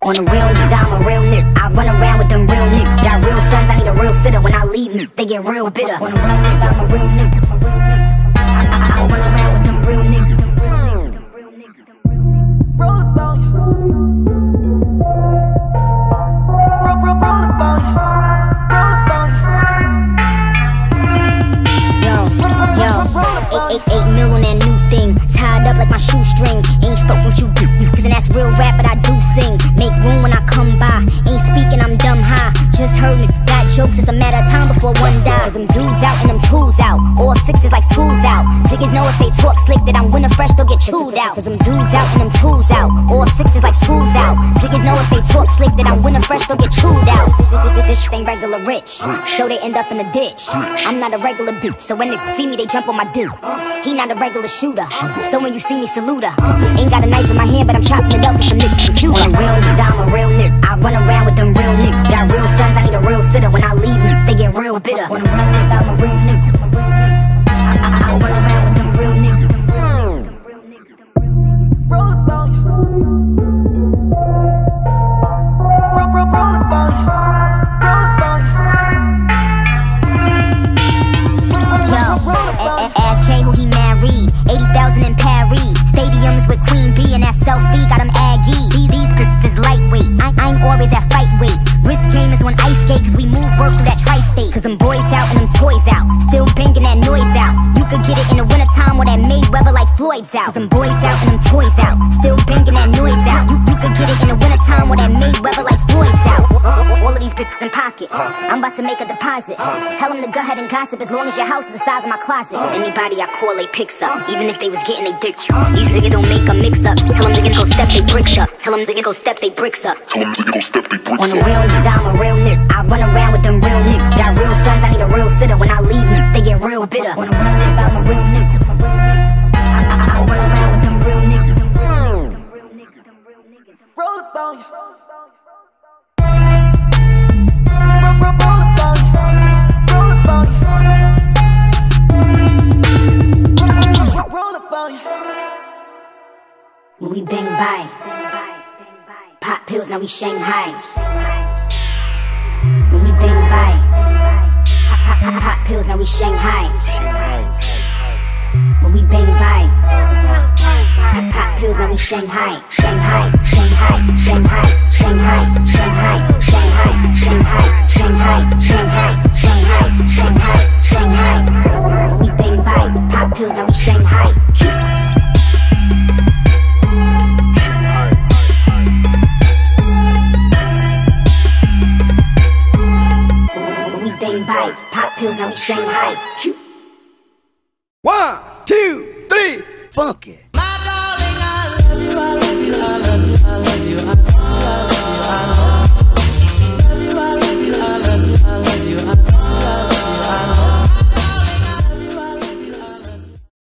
On a real nigga, I'm a real nigga. I run around with them real niggas. Got real sons, I need a real sitter. When I leave niggas, they get real bitter. On a real nigga, I'm a real nigga. I run around with them real niggas. Roll up on you. Roll up on you. Roll up on you. Yo, 8 mil on that new thing. Tied up like my shoestring. Ain't fuck what you do, cause that's real rap, but I do sing. Make room when I come by. Ain't speaking, I'm dumb high. Just heard me, got jokes, it's a matter of time before one dies. Cause them dudes out and them tools out. All sixes like schools out. Niggas know if they talk slick that I'm winning fresh, they'll get chewed out. Cause them dudes out and them tools out. All sixes like schools out. Niggas know if they talk slick that I'm winning fresh, they'll get chewed out. This shit ain't regular rich, so they end up in the ditch. I'm not a regular bitch, so when they see me, they jump on my dude. He not a regular shooter, so when you see me, salute her. Ain't got a knife in my hand, but I'm chopping it up with some niggas from Cuba. On a real nigga, I'm a real nigga. I run around with them real niggas. Got real sons, I need a real sitter. When I leave niggas, they get real bitter. On a real nigga, I'm a real nigga. I run around with them real niggas. roll up on you. Roll up on you. Roll up on you. Ask Jay who he married. 80,000 in Paris. Stadiums with Queen B and that selfie got him aggy. These is lightweight. I ain't always at fight weight. Wrist game is on ice skate, cause we move work through that tri-state. Cause them boys out and them toys out. Still banging that noise out. You could get it in the wintertime or that Mayweather like Floyd's out. Cause them boys out and them toys out. Still banging that noise out. You could get it in the wintertime or that Mayweather like Floyd's out. All of these bitches in pocket. I'm about to make a deposit. Tell them to go ahead and gossip as long as your house is the size of my closet. Anybody I call, they picks up. Even if they was getting they dick. These niggas don't make a mix up. Tell them niggas go step they bricks up. Tell them niggas go step they bricks up. Tell them niggas go step they bricks up. On a real nigga, I'm a real nigga. I run around with them real niggas. Got real sons, I need a real sitter. When I leave niggas, they get real bitter. On a real nigga, I'm a real nigga. I run around with them real niggas. Roll up on you. Roll up on you. Roll up on you. Roll up on you. When we bang by, pop pills, now we Shanghai. When we bang by, pop pills, now we Shanghai. When we bang by, pop pills, now we Shanghai. Shanghai, Shanghai, Shanghai, Shanghai, Shanghai, Shanghai, Shanghai, Shanghai, Shanghai, Shanghai, Shanghai, Shanghai. When we bang by, pop pills, now we Shanghai. By pop pills, now we Shanghai. 1, 2, 3, funky. My darling, I love you, I love you, I love you, I love you, I love you.